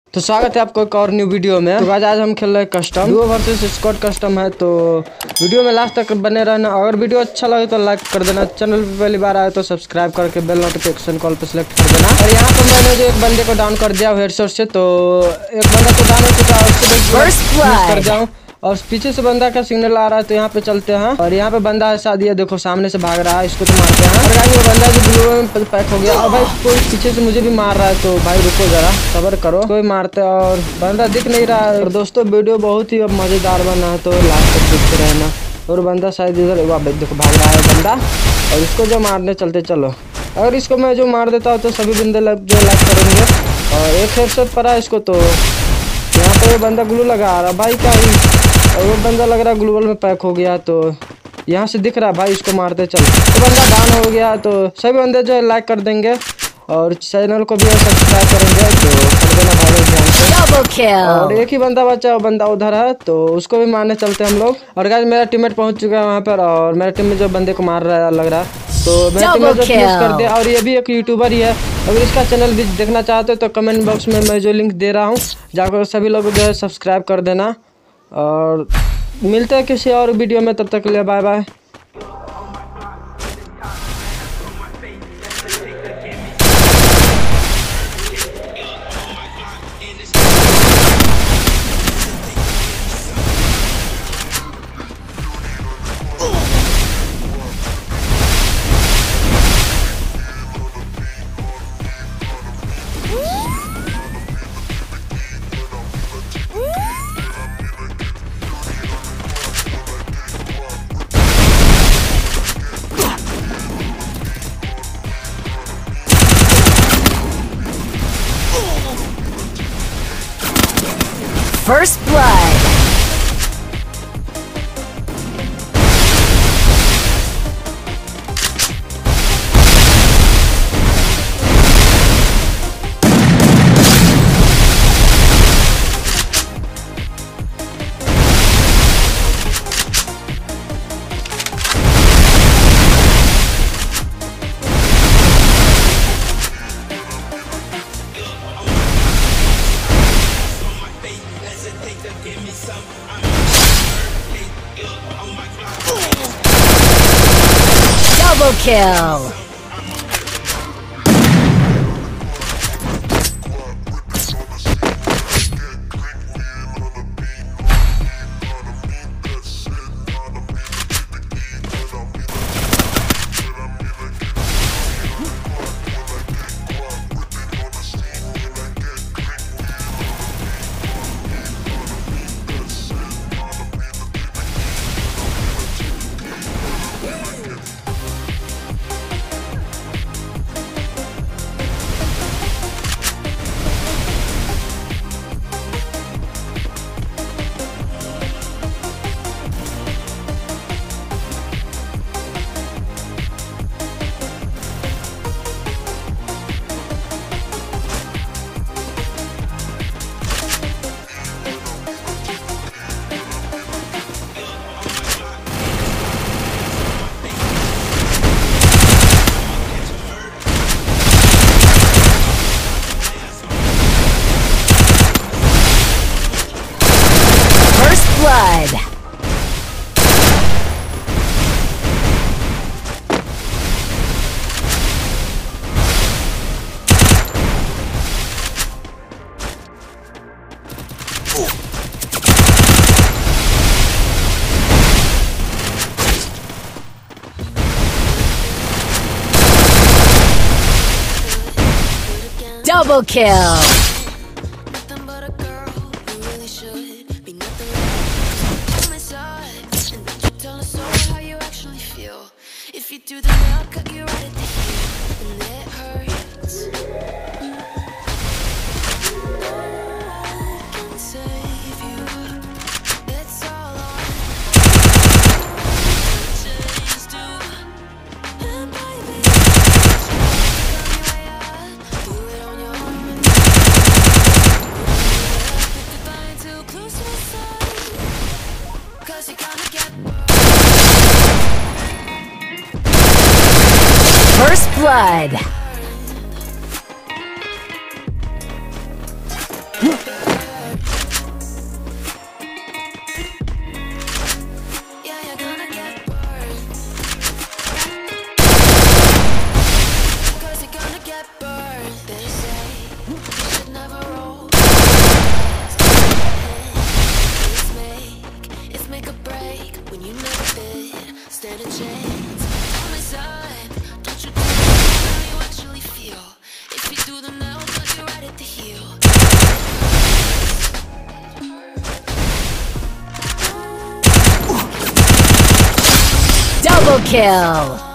तो स्वागत है आपको एक और न्यू वीडियो में। तो आज हम खेल रहे हैं custom duo versus squad custom है। तो वीडियो में लास्ट तक बने रहना। अगर वीडियो अच्छा लगे तो लाइक कर देना। चैनल पे पहली बार आए तो सब्सक्राइब करके बेल नोटिफिकेशन कॉल पे सिलेक्ट कर देना। और यहाँ पर मैंने जो एक बंदे को डाउन कर दिया हेडशॉट से, तो एक बंदा तो डाउन हो चुका है, उसको कर जाऊँ और पीछे से बंदा का सिग्नल आ रहा है। तो यहाँ पे चलते हैं और यहाँ पे बंदा ऐसा दिया, देखो सामने से भाग रहा है, इसको तो मारते हैं। और गाइस वो बंदा जो ब्लू में पैक हो गया और भाई कोई पीछे से मुझे भी मार रहा है। तो भाई रुको जरा सब्र करो, कोई मारते और बंदा दिख नहीं रहा है। और दोस्तों वीडियो बहुत ही मजेदार बना है, तो लास्ट तक देखते रहना। और बंदा शायद इधर देखो भाग रहा है बंदा, और इसको जो मारने चलते चलो। अगर इसको मैं जो मार देता हूँ तो सभी बंदे जो लाइक करेंगे। और एक हेडशॉट पड़ा इसको, तो यहाँ पे बंदा ग्लू लगा रहा भाई का ही, और वो बंदा लग रहा है ग्लूवल में पैक हो गया। तो यहाँ से दिख रहा है भाई, इसको मारते चल। तो बंदा डाउन हो गया। तो सभी बंदे जो है लाइक कर देंगे और चैनल को भी सब्सक्राइब करेंगे, तो कर देना भाई ध्यान से। और एक ही बंदा बचा, वो बंदा उधर है, तो उसको भी मारने चलते हैं हम लोग। और गाइस मेरा टीममेट पहुंच चुका है वहाँ पर, और मेरा टीम में जो बंदे को मार रहा है लग रहा है, तो मेरा टीममेट जो फिनिश कर दिया। और ये भी एक यूट्यूबर ही है। अगर इसका चैनल भी देखना चाहते हो तो कमेंट बॉक्स में मैं जो लिंक दे रहा हूँ, जाकर सभी लोग जो है सब्सक्राइब कर देना। और मिलते हैं किसी और वीडियो में, तब तक के लिए bye bye. First blood. Double kill. Blood. Double kill. If you do the nail, cut you right at the heel, and it hurts. I can save you. It's all on. Chase to, and baby, come your way out. Do it on your own. If you're dying too close to my side, 'cause you're gonna get burned. First blood. chance. Promise don't you tell me how you actually feel. If you do, then I'll put you right at the heel. Double kill.